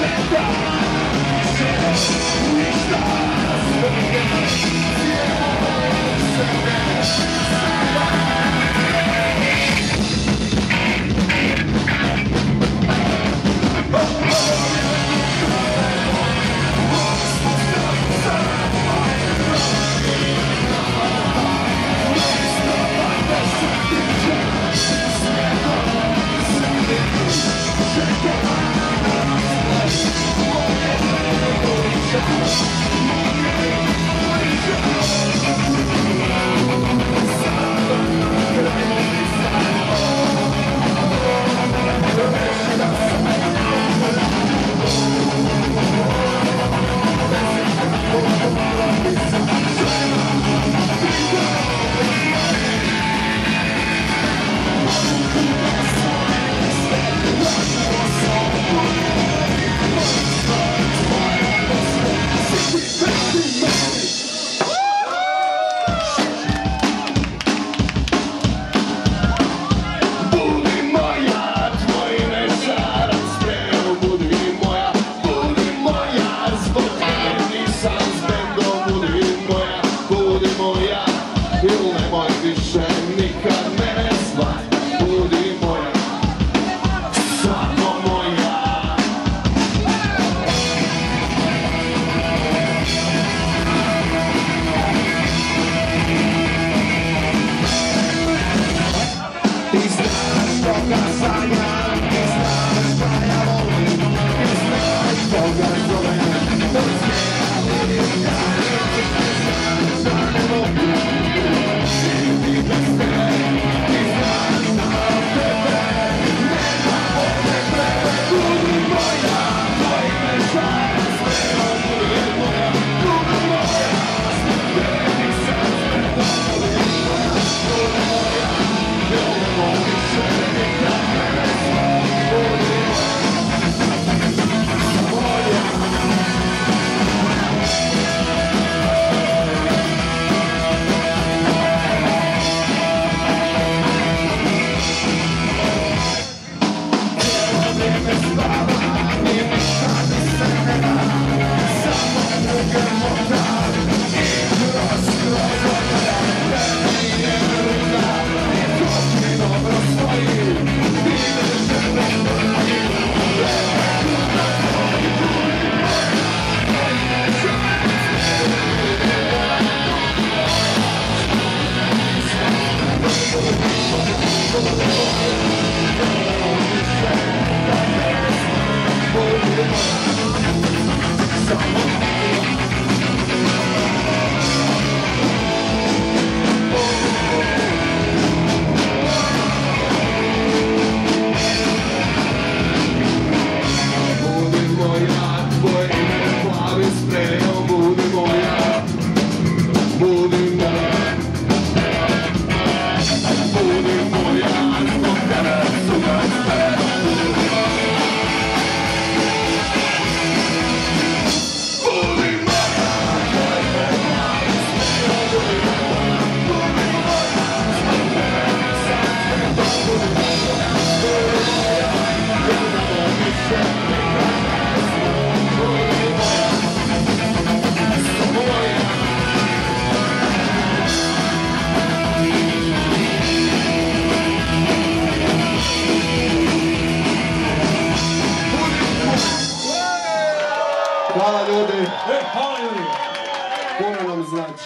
Hvala ljudi. Hvala ljudi. Puno nam znači.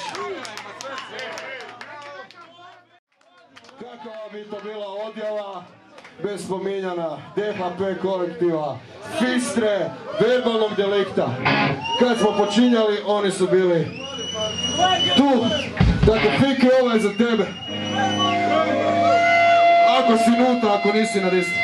Kakva bi to bila odjava bez spominjana DHP kolektiva, Fistre, verbalnog delikta. Kad smo počinjali, oni su bili tu. Dakle, Fikri, ovo je za tebe. Ako si nutra, ako nisi na listi.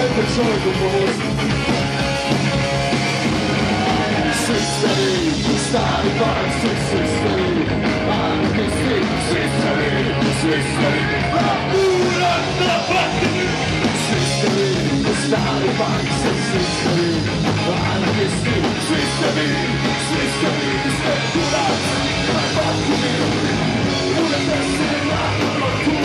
Dajte čovjeku pomoći. Svi ste vi, stari band, svi ste vi, anarhisti, svi ste vi, svi ste vi, uran na patini. Svi ste vi, stari band, svi ste vi, anarhisti, svi ste vi, ste kuraci na patini. Budete se naravno tu,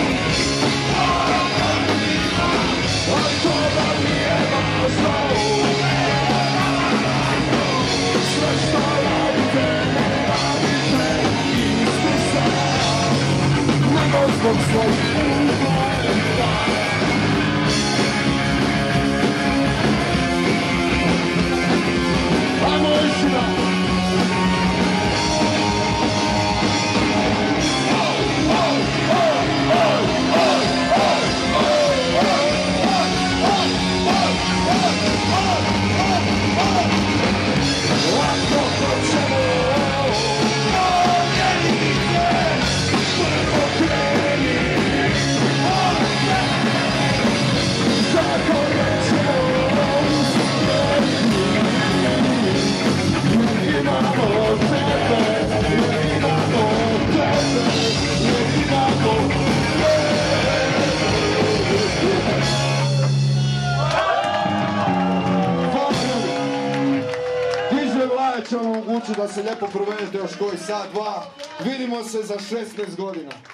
ali to vam nije važno. Sve što radite, ne radite isti sam, nego zbog svojih ugleda. Ajmo još jedan. Ćemo vam omogućiti da se lijepo provedete još koji sat, dva. Vidimo se za 16 godina.